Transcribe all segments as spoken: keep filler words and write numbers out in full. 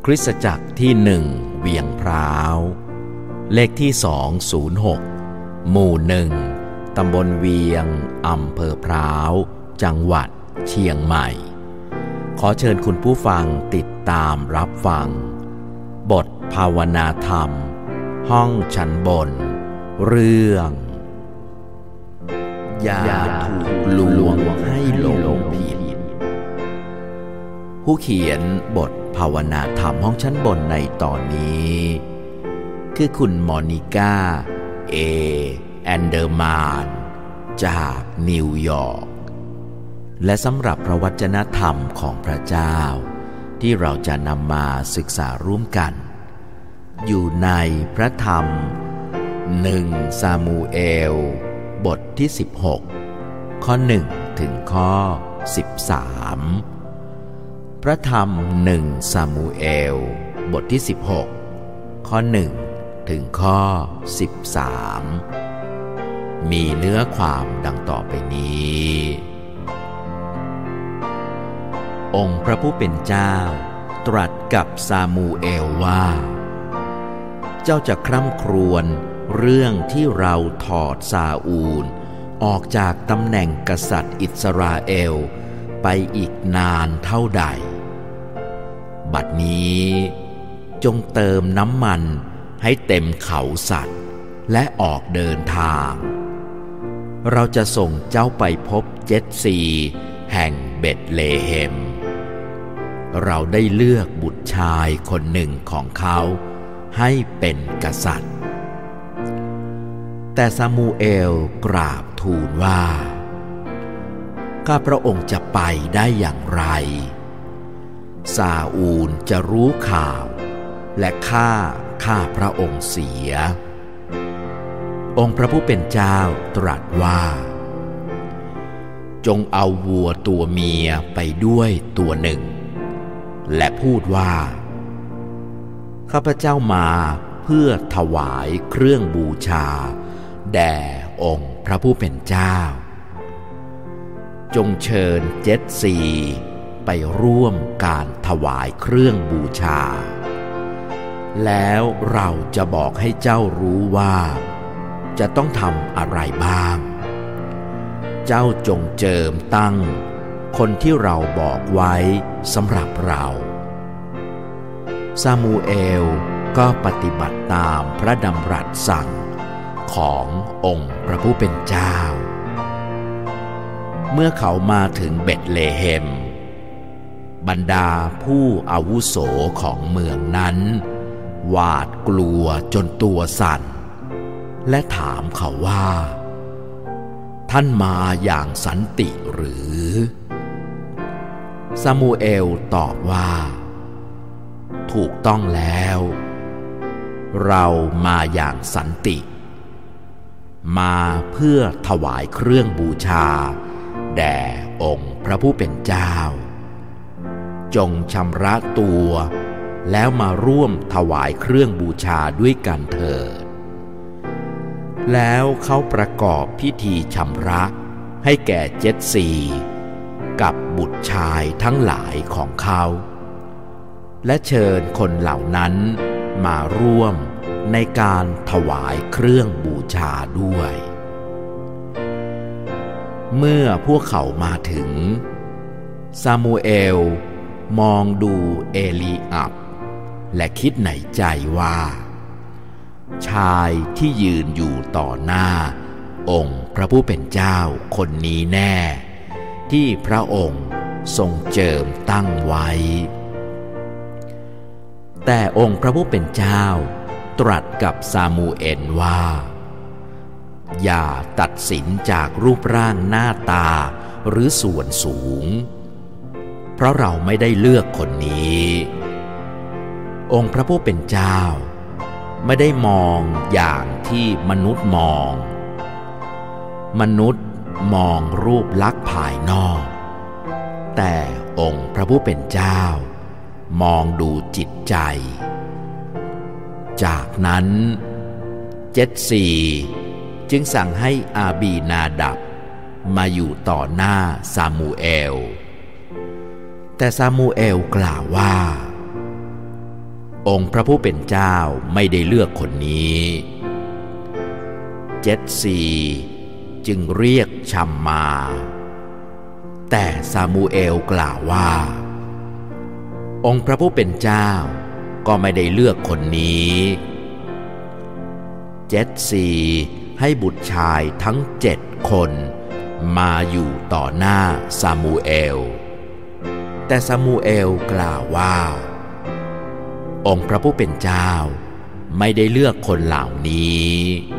คริสตจักรที่หนึ่งเวียงพร้าวเลขที่สองศูนย์หกหมู่หนึ่งตำบลเวียงอำเภอพร้าวจังหวัดเชียงใหม่ขอเชิญคุณผู้ฟังติดตามรับฟังบทภาวนาธรรมห้องชั้นบนเรื่องอย่าถูกลวงให้หลงผิดผู้เขียนบทภาวนาธรรมห้องชั้นบนในตอนนี้คือคุณมอนิก้าเอแอนเดอร์มานจากนิวยอร์กและสำหรับพระวจนะธรรมของพระเจ้าที่เราจะนำมาศึกษาร่วมกันอยู่ในพระธรรมหนึ่งซามูเอลบทที่สิบหกข้อหนึ่งถึงข้อสิบสามพระธรรมหนึ่งซามูเอลบทที่สิบหกข้อหนึ่งถึงข้อสิบสามมีเนื้อความดังต่อไปนี้องค์พระผู้เป็นเจ้าตรัสกับซามูเอลว่าเจ้าจะคร่ำครวญเรื่องที่เราถอดซาอูลออกจากตำแหน่งกษัตริย์อิสราเอลไปอีกนานเท่าใดบัดนี้จงเติมน้ำมันให้เต็มเขาสัตว์และออกเดินทางเราจะส่งเจ้าไปพบเจ็ดซีแห่งเบธเลเฮมเราได้เลือกบุตรชายคนหนึ่งของเขาให้เป็นกษัตริย์แต่ซามูเอลกราบทูลว่าข้าพระองค์จะไปได้อย่างไรซาอูลจะรู้ข่าวและฆ่าข้าพระองค์เสียองค์พระผู้เป็นเจ้าตรัสว่าจงเอาวัวตัวเมียไปด้วยตัวหนึ่งและพูดว่าข้าพเจ้ามาเพื่อถวายเครื่องบูชาแด่องค์พระผู้เป็นเจ้าจงเชิญเจ็ดซีไปร่วมการถวายเครื่องบูชาแล้วเราจะบอกให้เจ้ารู้ว่าจะต้องทำอะไรบ้างเจ้าจงเจิมตั้งคนที่เราบอกไว้สำหรับเราซามูเอลก็ปฏิบัติตามพระดำรัสสั่งขององค์พระผู้เป็นเจ้าเมื่อเขามาถึงเบธเลเฮมบรรดาผู้อาวุโสของเมืองนั้นหวาดกลัวจนตัวสั่นและถามเขาว่าท่านมาอย่างสันติหรือซามูเอลตอบว่าถูกต้องแล้วเรามาอย่างสันติมาเพื่อถวายเครื่องบูชาแด่องค์พระผู้เป็นเจ้าจงชำระตัวแล้วมาร่วมถวายเครื่องบูชาด้วยกันเถิดแล้วเขาประกอบพิธีชำระให้แก่เจ็ดซีกับบุตรชายทั้งหลายของเขาและเชิญคนเหล่านั้นมาร่วมในการถวายเครื่องบูชาด้วยเมื่อพวกเขามาถึงซามูเอลมองดูเอลีอับและคิดในใจว่าชายที่ยืนอยู่ต่อหน้าองค์พระผู้เป็นเจ้าคนนี้แน่ที่พระองค์ทรงเจิมตั้งไว้แต่องค์พระผู้เป็นเจ้าตรัสกับซามูเอลว่าอย่าตัดสินจากรูปร่างหน้าตาหรือส่วนสูงเพราะเราไม่ได้เลือกคนนี้องค์พระผู้เป็นเจ้าไม่ได้มองอย่างที่มนุษย์มองมนุษย์มองรูปลักษณ์ภายนอกแต่องค์พระผู้เป็นเจ้ามองดูจิตใจจากนั้นเจ็ดซีจึงสั่งให้อาบีนาดับมาอยู่ต่อหน้าซามูเอลแต่ซามูเอลกล่าวว่าองค์พระผู้เป็นเจ้าไม่ได้เลือกคนนี้เจ็ดสีจึงเรียกชัมมาแต่ซามูเอลกล่าวว่าองค์พระผู้เป็นเจ้าก็ไม่ได้เลือกคนนี้เจ็ดสีให้บุตรชายทั้งเจ็ดคนมาอยู่ต่อหน้าซามูเอลแต่ซามูเอลกล่าวว่าองค์พระผู้เป็นเจ้าไม่ได้เลือกคนเหล่านี้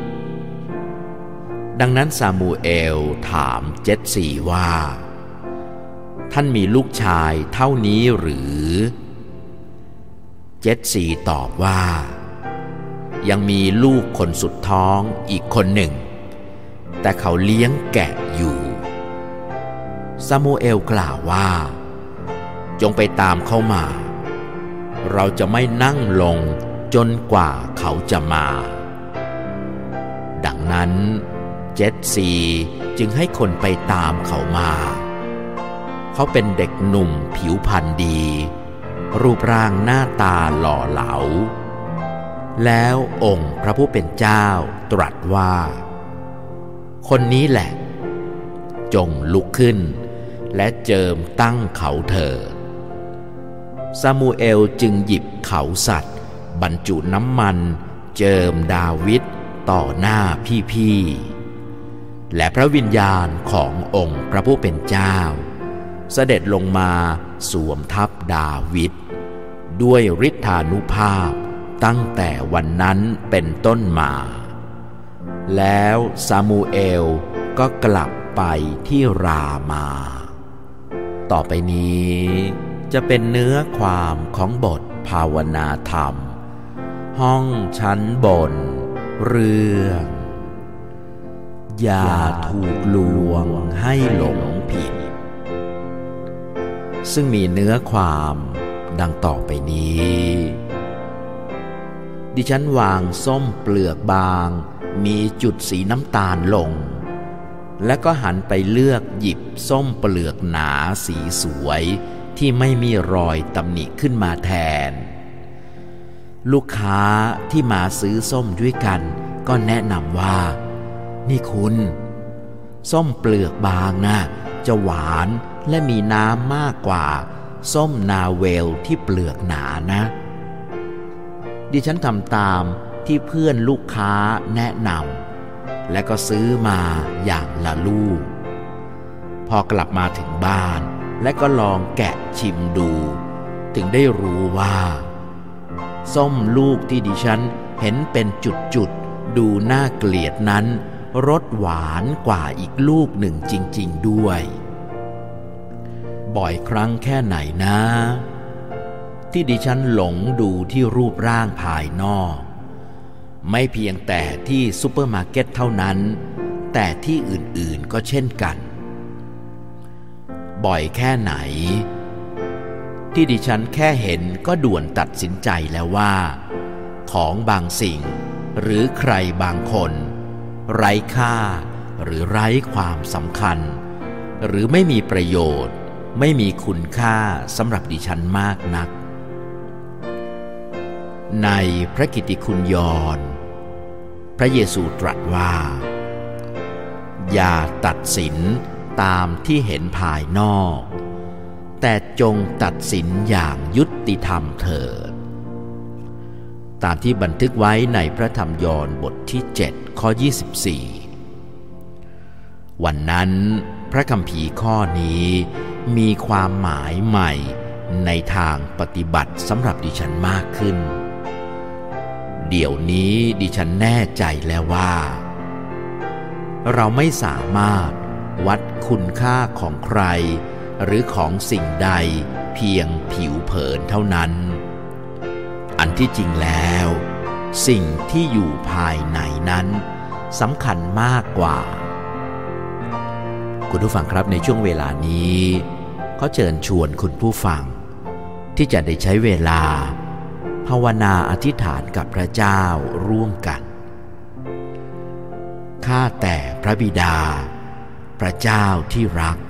ดังนั้นซามูเอลถามเจ็ดสีว่าท่านมีลูกชายเท่านี้หรือเจ็ดสีตอบว่ายังมีลูกคนสุดท้องอีกคนหนึ่งแต่เขาเลี้ยงแกะอยู่ซามูเอลกล่าวว่าจงไปตามเขามาเราจะไม่นั่งลงจนกว่าเขาจะมาดังนั้นเจ็ดสีจึงให้คนไปตามเขามาเขาเป็นเด็กหนุ่มผิวพรรณดีรูปร่างหน้าตาหล่อเหลาแล้วองค์พระผู้เป็นเจ้าตรัสว่าคนนี้แหละจงลุกขึ้นและเจิมตั้งเขาเถิดซามูเอลจึงหยิบเขาสัตว์บรรจุน้ำมันเจิมดาวิดต่อหน้าพี่ๆและพระวิญญาณขององค์พระผู้เป็นเจ้าเสด็จลงมาสวมทับดาวิดด้วยฤทธานุภาพตั้งแต่วันนั้นเป็นต้นมาแล้วซามูเอลก็กลับไปที่รามาต่อไปนี้จะเป็นเนื้อความของบทภาวนาธรรมห้องชั้นบนเรื่องอย่าถูกลวงให้หลงผิดซึ่งมีเนื้อความดังต่อไปนี้ดิฉันวางส้มเปลือกบางมีจุดสีน้ำตาลลงและก็หันไปเลือกหยิบส้มเปลือกหนาสีสวยที่ไม่มีรอยตำหนิขึ้นมาแทนลูกค้าที่มาซื้อส้มด้วยกันก็แนะนำว่านี่คุณส้มเปลือกบางนะจะหวานและมีน้ำมากกว่าส้มนาเวลที่เปลือกหนานะดิฉันทำตามที่เพื่อนลูกค้าแนะนำและก็ซื้อมาอย่างละลูกพอกลับมาถึงบ้านและก็ลองแกะชิมดูถึงได้รู้ว่าส้มลูกที่ดิฉันเห็นเป็นจุดๆดูน่าเกลียดนั้นรสหวานกว่าอีกลูกหนึ่งจริงๆด้วยบ่อยครั้งแค่ไหนนะที่ดิฉันหลงดูที่รูปร่างภายนอกไม่เพียงแต่ที่ซุปเปอร์มาร์เก็ตเท่านั้นแต่ที่อื่นๆก็เช่นกันบ่อยแค่ไหนที่ดิฉันแค่เห็นก็ด่วนตัดสินใจแล้วว่าของบางสิ่งหรือใครบางคนไร้ค่าหรือไร้ความสำคัญหรือไม่มีประโยชน์ไม่มีคุณค่าสำหรับดิฉันมากนักในพระกิตติคุณยอห์นพระเยซูตรัสว่าอย่าตัดสินตามที่เห็นภายนอกแต่จงตัดสินอย่างยุติธรรมเถิดตามที่บันทึกไว้ในพระธรรมยอห์นบทที่เจ็ดข้อยี่สิบสี่วันนั้นพระคัมภีร์ข้อนี้มีความหมายใหม่ในทางปฏิบัติสำหรับดิฉันมากขึ้นเดี๋ยวนี้ดิฉันแน่ใจแล้วว่าเราไม่สามารถวัดคุณค่าของใครหรือของสิ่งใดเพียงผิวเผินเท่านั้นอันที่จริงแล้วสิ่งที่อยู่ภายในนั้นสำคัญมากกว่าคุณผู้ฟังครับในช่วงเวลานี้เขาเชิญชวนคุณผู้ฟังที่จะได้ใช้เวลาภาวนาอธิษฐานกับพระเจ้าร่วมกันข้าแต่พระบิดาพระเจ้าที่รัก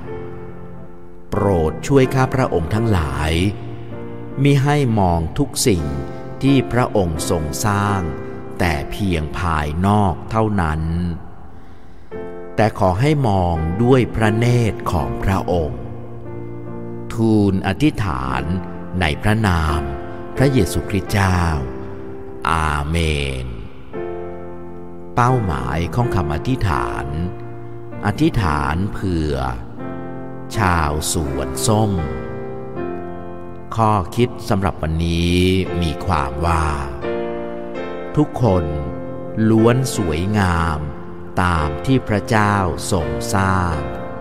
โปรดช่วยข้าพระองค์ทั้งหลายมิให้มองทุกสิ่งที่พระองค์ทรงสร้างแต่เพียงภายนอกเท่านั้นแต่ขอให้มองด้วยพระเนตรของพระองค์ทูลอธิษฐานในพระนามพระเยซูคริสต์เจ้าอาเมนเป้าหมายของคำอธิษฐานอธิษฐานเผื่อชาวสวนส้มข้อคิดสำหรับวันนี้มีความว่าทุกคนล้วนสวยงามตามที่พระเจ้าทรงสร้าง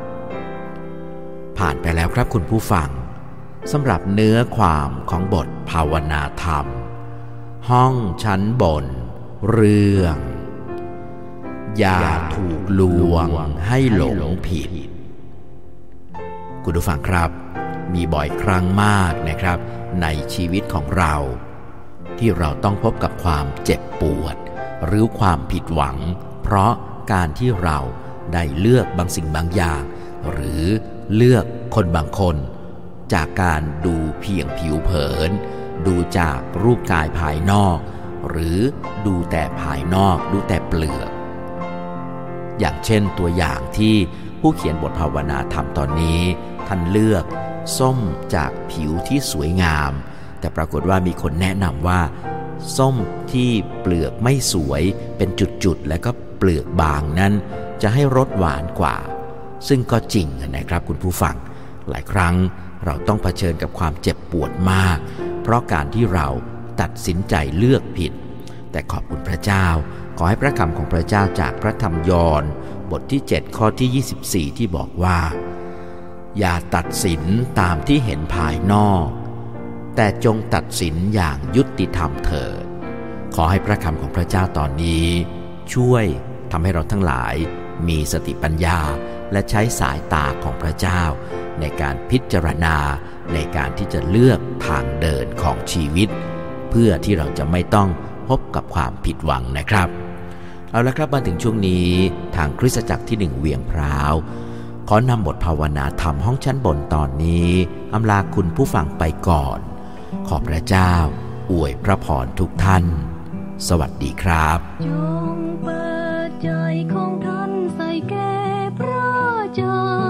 ผ่านไปแล้วครับคุณผู้ฟังสำหรับเนื้อความของบทภาวนาธรรมห้องชั้นบนเรื่องอย่าถูกลวงให้หลงผิดคุณผู้ฟังครับมีบ่อยครั้งมากนะครับในชีวิตของเราที่เราต้องพบกับความเจ็บปวดหรือความผิดหวังเพราะการที่เราได้เลือกบางสิ่งบางอย่างหรือเลือกคนบางคนจากการดูเพียงผิวเผินดูจากรูปกายภายนอกหรือดูแต่ภายนอกดูแต่เปลือกอย่างเช่นตัวอย่างที่ผู้เขียนบทภาวนาธรรมตอนนี้ท่านเลือกส้มจากผิวที่สวยงามแต่ปรากฏว่ามีคนแนะนำว่าส้มที่เปลือกไม่สวยเป็นจุดๆและก็เปลือกบางนั้นจะให้รสหวานกว่าซึ่งก็จริงนะครับคุณผู้ฟังหลายครั้งเราต้องเผชิญกับความเจ็บปวดมากเพราะการที่เราตัดสินใจเลือกผิดแต่ขอบคุณพระเจ้าขอให้พระคำของพระเจ้าจากพระธรรมยอห์นบทที่เจ็ดข้อที่ยี่สิบสี่ที่บอกว่าอย่าตัดสินตามที่เห็นภายนอกแต่จงตัดสินอย่างยุติธรรมเถิดขอให้พระคำของพระเจ้าตอนนี้ช่วยทำให้เราทั้งหลายมีสติปัญญาและใช้สายตาของพระเจ้าในการพิจารณาในการที่จะเลือกทางเดินของชีวิตเพื่อที่เราจะไม่ต้องพบกับความผิดหวังนะครับเอาละครับมาถึงช่วงนี้ทางคริสตจักรที่หนึ่งเวียงพร้าวขอนำบทภาวนาธรรมห้องชั้นบนตอนนี้อำลาคุณผู้ฟังไปก่อนขอพระเจ้าอวยพระพรทุกท่านสวัสดีครับจงเปิดใจของท่านใส่แก่พระเจ้า